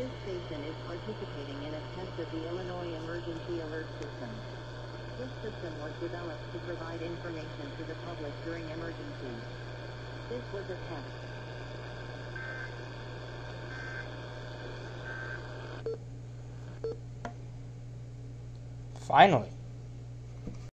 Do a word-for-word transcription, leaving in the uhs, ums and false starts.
This station is participating in a test of the Illinois Emergency Alert System. This system was developed to provide information to the public during emergencies. This was a test. Finally.